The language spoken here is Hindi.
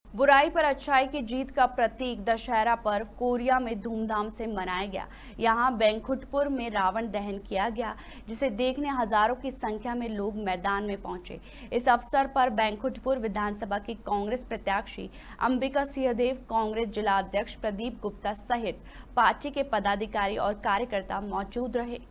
बुराई पर अच्छाई की जीत का प्रतीक दशहरा पर्व कोरिया में धूमधाम से मनाया गया। यहां बैंकुठपुर में रावण दहन किया गया, जिसे देखने हजारों की संख्या में लोग मैदान में पहुंचे। इस अवसर पर बैंकुठपुर विधानसभा के कांग्रेस प्रत्याशी अंबिका सिंहदेव, कांग्रेस जिला अध्यक्ष प्रदीप गुप्ता सहित पार्टी के पदाधिकारी और कार्यकर्ता मौजूद रहे।